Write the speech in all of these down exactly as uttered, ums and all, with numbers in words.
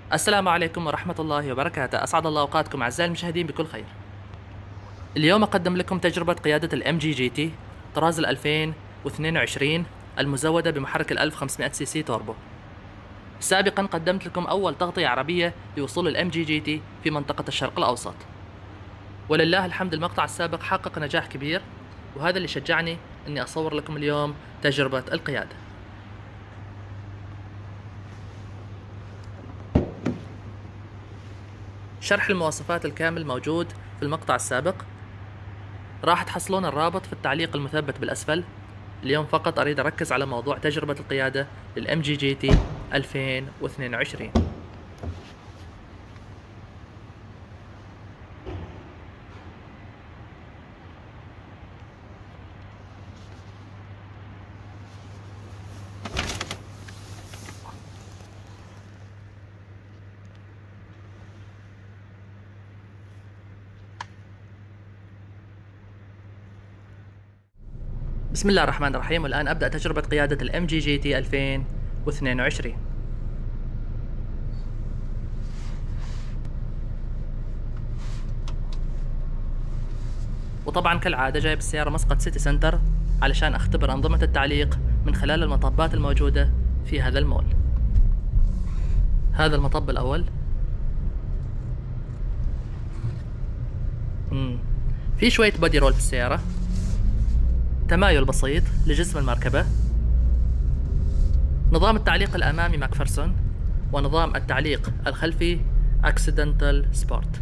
السلام عليكم ورحمة الله وبركاته، أسعد الله أوقاتكم أعزائي المشاهدين بكل خير. اليوم أقدم لكم تجربة قيادة الام جي جي تي طراز ال ألفين واثنين وعشرين المزودة بمحرك ال ألف وخمسمئة سي سي توربو. سابقا قدمت لكم أول تغطية عربية لوصول الام جي جي تي في منطقة الشرق الأوسط، ولله الحمد المقطع السابق حقق نجاح كبير، وهذا اللي شجعني أني أصور لكم اليوم تجربة القيادة. شرح المواصفات الكامل موجود في المقطع السابق، راح تحصلون الرابط في التعليق المثبت بالأسفل. اليوم فقط أريد أركز على موضوع تجربة القيادة للام جي جي تي ألفين واثنين وعشرين. بسم الله الرحمن الرحيم، والآن أبدأ تجربة قيادة الام جي جي تي ألفين واثنين وعشرين. وطبعا كالعادة جايب السيارة مسقط سيتي سنتر علشان أختبر أنظمة التعليق من خلال المطبات الموجودة في هذا المول. هذا المطب الأول. مم. في شوية بودي رول في السيارة، تمايل بسيط لجسم المركبة، نظام التعليق الأمامي ماكفرسون، ونظام التعليق الخلفي أكسيدنتال سبورت.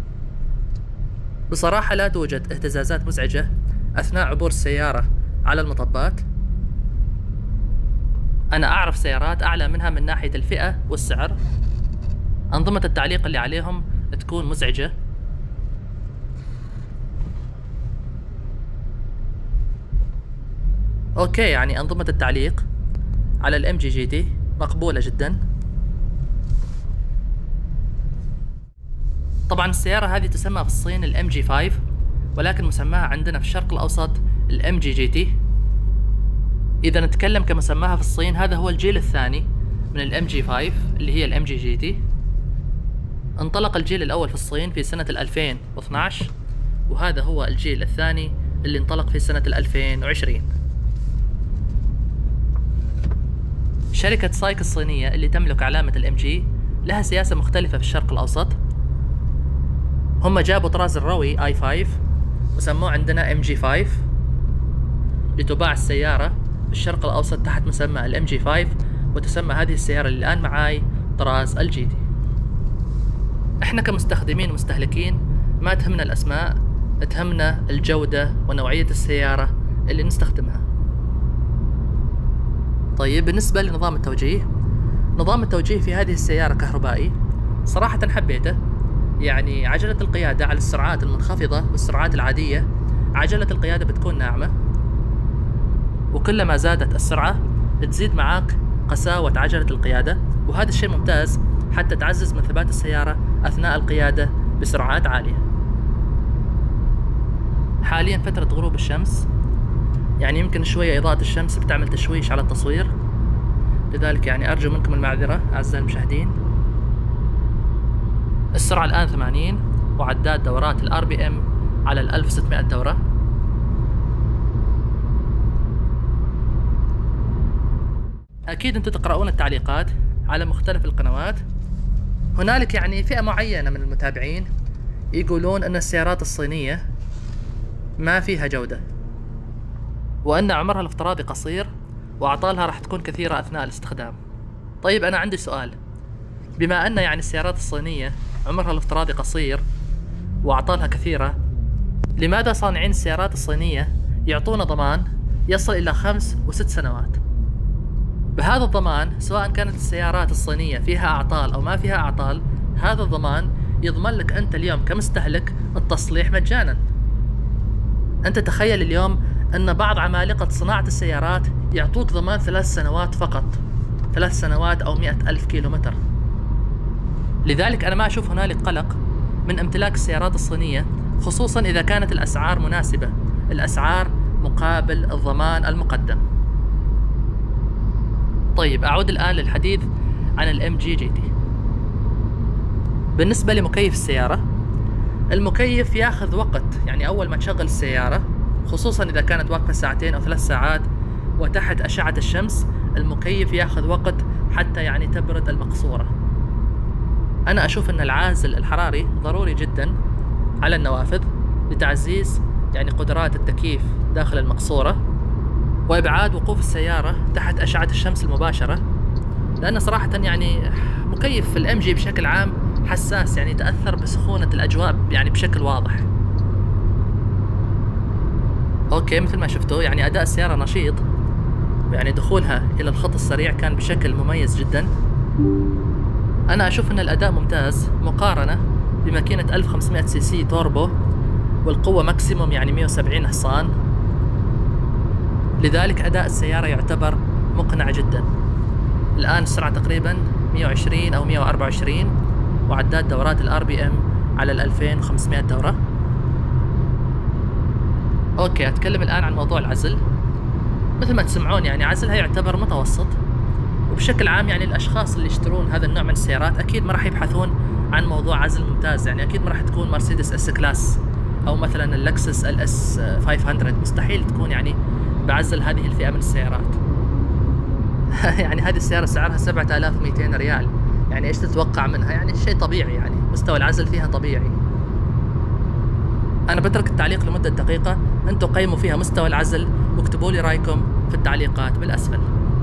بصراحة لا توجد اهتزازات مزعجة أثناء عبور السيارة على المطبات. أنا أعرف سيارات أعلى منها من ناحية الفئة والسعر أنظمة التعليق اللي عليهم تكون مزعجة. اوكي، يعني أنظمة التعليق على الام جي جي تي مقبولة جدا. طبعا السيارة هذه تسمى في الصين الام جي خمسة، ولكن مسماها عندنا في الشرق الأوسط الام جي جي تي. إذا نتكلم كمسماها في الصين، هذا هو الجيل الثاني من الام جي خمسة اللي هي الام جي جي تي. انطلق الجيل الأول في الصين في سنة ألفين واثني عشر، وهذا هو الجيل الثاني اللي انطلق في سنة ألفين وعشرين. شركة سايك الصينية اللي تملك علامة الام جي لها سياسة مختلفة في الشرق الأوسط. هم جابوا طراز الروي اي خمسة وسموه عندنا ام جي خمسة، لتباع السيارة في الشرق الأوسط تحت مسمى الام جي خمسة، وتسمى هذه السيارة اللي الآن معاي طراز الجي تي. احنا كمستخدمين ومستهلكين ما تهمنا الأسماء، تهمنا الجودة ونوعية السيارة اللي نستخدمها. طيب، بالنسبة لنظام التوجيه، نظام التوجيه في هذه السيارة كهربائي، صراحة حبيته. يعني عجلة القيادة على السرعات المنخفضة والسرعات العادية عجلة القيادة بتكون ناعمة، وكلما زادت السرعة تزيد معاك قساوة عجلة القيادة، وهذا الشيء ممتاز حتى تعزز من ثبات السيارة أثناء القيادة بسرعات عالية. حاليا فترة غروب الشمس، يعني يمكن شوية إضاءة الشمس بتعمل تشويش على التصوير، لذلك يعني أرجو منكم المعذرة أعزائي المشاهدين. السرعة الآن ثمانين، وعداد دورات الار بي ام على ال ألف وستمئة دورة. أكيد أنتم تقرؤون التعليقات على مختلف القنوات. هنالك يعني فئة معينة من المتابعين يقولون أن السيارات الصينية ما فيها جودة، وأن عمرها الافتراضي قصير، وأعطالها راح تكون كثيرة أثناء الاستخدام. طيب، أنا عندي سؤال. بما أن يعني السيارات الصينية عمرها الافتراضي قصير وأعطالها كثيرة، لماذا صانعين السيارات الصينية يعطون ضمان يصل إلى خمس وست سنوات؟ بهذا الضمان، سواء كانت السيارات الصينية فيها أعطال أو ما فيها أعطال، هذا الضمان يضمن لك أنت اليوم كمستهلك التصليح مجانا. أنت تخيل اليوم أن بعض عمالقة صناعة السيارات يعطوك ضمان ثلاث سنوات فقط، ثلاث سنوات أو مئة ألف كيلومتر. لذلك أنا ما أشوف هنالك قلق من امتلاك السيارات الصينية، خصوصا إذا كانت الأسعار مناسبة، الأسعار مقابل الضمان المقدم. طيب، أعود الآن للحديث عن الام جي جي تي. بالنسبة لمكيف السيارة، المكيف ياخذ وقت، يعني أول ما تشغل السيارة خصوصا إذا كانت واقفة ساعتين أو ثلاث ساعات وتحت أشعة الشمس، المكيف ياخذ وقت حتى يعني تبرد المقصورة. أنا أشوف أن العازل الحراري ضروري جدا على النوافذ لتعزيز يعني قدرات التكييف داخل المقصورة وإبعاد وقوف السيارة تحت أشعة الشمس المباشرة، لأن صراحة يعني مكيف الام جي بشكل عام حساس، يعني يتأثر بسخونة الأجواء يعني بشكل واضح. أوكي، مثل ما شفتوا يعني أداء السيارة نشيط، يعني دخولها إلى الخط السريع كان بشكل مميز جدا. أنا أشوف أن الأداء ممتاز مقارنة بماكينة ألف وخمسمائة سي سي توربو والقوة ماكسيموم يعني مئة وسبعين حصان، لذلك أداء السيارة يعتبر مقنع جدا. الآن السرعة تقريبا مئة وعشرين أو مئة وأربعة وعشرين، وعداد دورات الار بي ام على ال ألفين وخمسمائة دورة. أوكي، أتكلم الآن عن موضوع العزل. مثل ما تسمعون يعني عزلها يعتبر متوسط، وبشكل عام يعني الأشخاص اللي يشترون هذا النوع من السيارات أكيد ما راح يبحثون عن موضوع عزل ممتاز، يعني أكيد ما راح تكون مرسيدس اس كلاس أو مثلا اللكسس ال اس خمسمائة، مستحيل تكون يعني بعزل هذه الفئة من السيارات. يعني هذه السيارة سعرها سبعة آلاف ومئتين ريال، يعني ايش تتوقع منها؟ يعني شيء طبيعي، يعني مستوى العزل فيها طبيعي. أنا بترك التعليق لمدة دقيقة، أنتم قيموا فيها مستوى العزل واكتبوا لي رأيكم في التعليقات بالأسفل.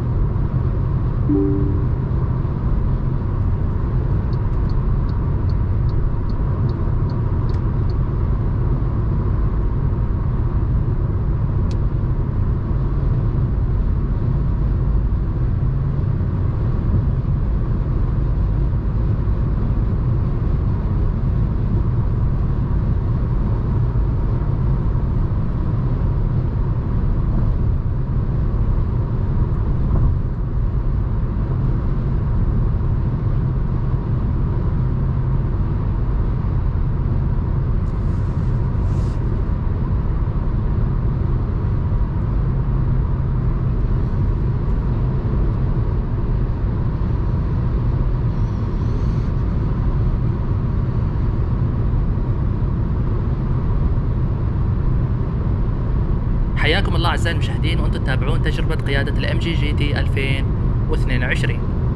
حياكم الله أعزائي المشاهدين، وأنتم تتابعون تجربة قيادة الام جي جي تي ألفين واثنين وعشرين.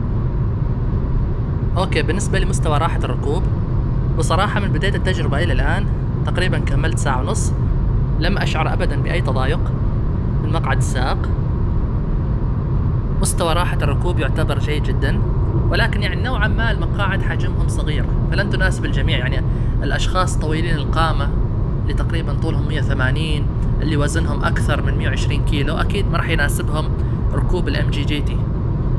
أوكي، بالنسبة لمستوى راحة الركوب، بصراحة من بداية التجربة إلى الآن تقريبا كملت ساعة ونص، لم أشعر أبدا بأي تضايق من مقعد السائق. مستوى راحة الركوب يعتبر جيد جدا، ولكن يعني نوعا ما المقاعد حجمهم صغير فلن تناسب الجميع. يعني الأشخاص طويلين القامة اللي تقريبا طولهم مئة وثمانين، اللي وزنهم أكثر من مئة وعشرين كيلو، أكيد ما راح يناسبهم ركوب الام جي جي تي.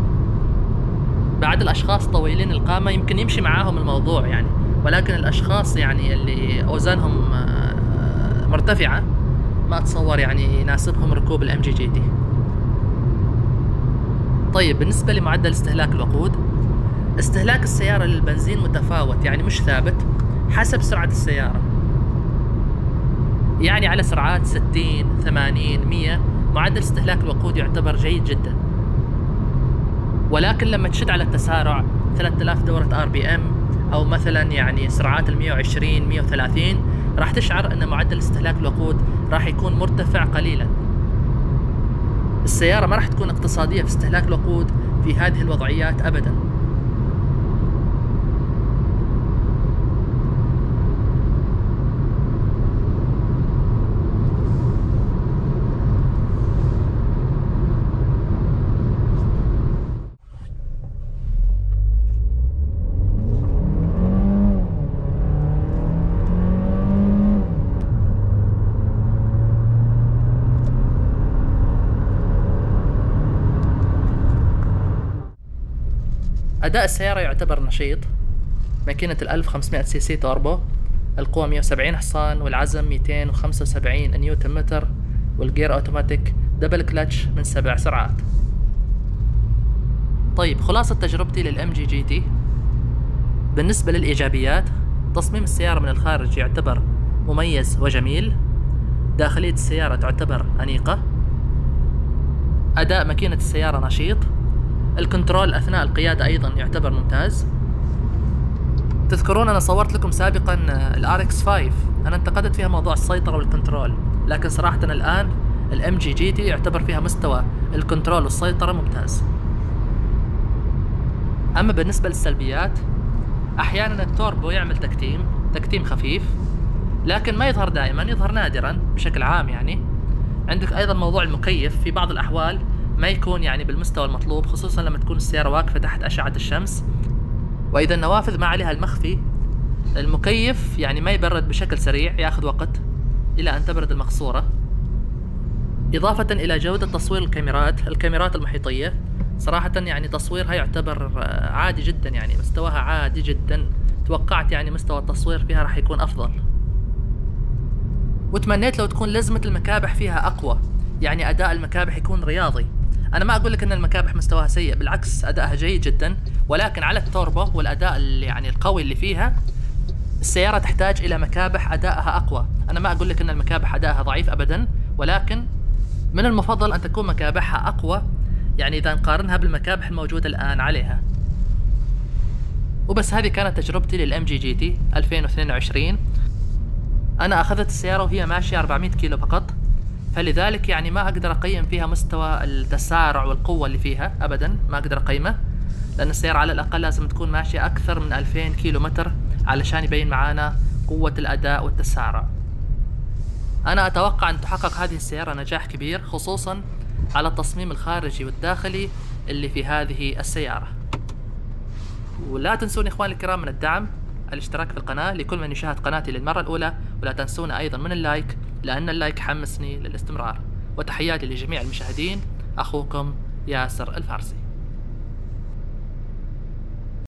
بعد الأشخاص طويلين القامة يمكن يمشي معاهم الموضوع يعني، ولكن الأشخاص يعني اللي أوزانهم مرتفعة ما أتصور يعني يناسبهم ركوب الام جي جي تي. طيب، بالنسبة لمعدل استهلاك الوقود، استهلاك السيارة للبنزين متفاوت، يعني مش ثابت حسب سرعة السيارة. يعني على سرعات ستين ثمانين مئة معدل استهلاك الوقود يعتبر جيد جدا، ولكن لما تشد على التسارع ثلاثة آلاف دورة ار بي ام او مثلا يعني سرعات ال مئة وعشرين مئة وثلاثين، راح تشعر ان معدل استهلاك الوقود راح يكون مرتفع قليلا. السيارة ما راح تكون اقتصادية في استهلاك الوقود في هذه الوضعيات ابدا. أداء السيارة يعتبر نشيط. ماكينة ال ألف وخمسمائة سي سي توربو، القوة مئة وسبعين حصان والعزم مئتين وخمسة وسبعين نيوتن متر، والجير اوتوماتيك دبل كلتش من سبع سرعات. طيب، خلاصة تجربتي للام جي جي تي. بالنسبة للإيجابيات، تصميم السيارة من الخارج يعتبر مميز وجميل، داخلية السيارة تعتبر أنيقة، أداء ماكينة السيارة نشيط، الكنترول أثناء القيادة أيضا يعتبر ممتاز، تذكرون أنا صورت لكم سابقا ال آر إكس خمسة، أنا انتقدت فيها موضوع السيطرة والكنترول، لكن صراحة الآن ال إم جي جي تي يعتبر فيها مستوى الكنترول والسيطرة ممتاز. أما بالنسبة للسلبيات، أحيانا التوربو يعمل تكتيم تكتيم خفيف، لكن ما يظهر دائما، يظهر نادرا بشكل عام. يعني عندك أيضا موضوع المكيف في بعض الأحوال ما يكون يعني بالمستوى المطلوب، خصوصا لما تكون السيارة واقفة تحت أشعة الشمس، وإذا النوافذ ما عليها المخفي المكيف يعني ما يبرد بشكل سريع، ياخذ وقت إلى أن تبرد المقصورة. إضافة إلى جودة تصوير الكاميرات الكاميرات المحيطية، صراحة يعني تصويرها يعتبر عادي جدا، يعني مستواها عادي جدا. توقعت يعني مستوى التصوير فيها راح يكون أفضل، وتمنيت لو تكون لزمة المكابح فيها أقوى، يعني أداء المكابح يكون رياضي. أنا ما أقول لك أن المكابح مستواها سيء، بالعكس أدائها جيد جدا، ولكن على التوربو والأداء اللي يعني القوي اللي فيها السيارة تحتاج إلى مكابح أدائها أقوى. أنا ما أقول لك أن المكابح أدائها ضعيف أبدا، ولكن من المفضل أن تكون مكابحها أقوى، يعني إذا نقارنها بالمكابح الموجودة الآن عليها. وبس هذه كانت تجربتي للإم جي جي تي ألفين واثنين وعشرين. أنا أخذت السيارة وهي ماشية أربعمائة كيلو فقط، فلذلك يعني ما أقدر أقيم فيها مستوى التسارع والقوة اللي فيها أبدا، ما أقدر أقيمه، لأن السيارة على الأقل لازم تكون ماشية أكثر من ألفين كيلو متر علشان يبين معانا قوة الأداء والتسارع. أنا أتوقع أن تحقق هذه السيارة نجاح كبير، خصوصا على التصميم الخارجي والداخلي اللي في هذه السيارة. ولا تنسون إخواني الكرام من الدعم، الاشتراك في القناة لكل من يشاهد قناتي للمرة الأولى، ولا تنسون أيضا من اللايك، لأن اللايك حمسني للاستمرار. وتحياتي لجميع المشاهدين، أخوكم ياسر الفارسي.